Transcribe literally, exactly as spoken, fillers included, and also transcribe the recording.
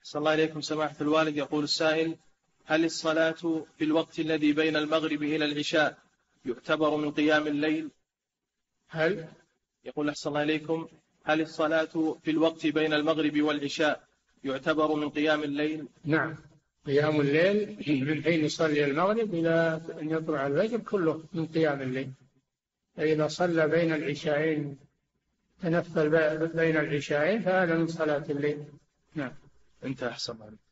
صلى الله عليكم سماحة الوالد. يقول السائل: هل الصلاة في الوقت الذي بين المغرب إلى العشاء يعتبر من قيام الليل؟ هل يقول أحسن الله عليكم: هل الصلاة في الوقت بين المغرب والعشاء يعتبر من قيام الليل؟ نعم، قيام الليل من حين يصلي المغرب إلى أن يطلع الفجر كله من قيام الليل. فإذا صلى بين العشاءين، تنفل بين العشاءين، فهذا من صلاة الليل. نعم. انت أحسن الله.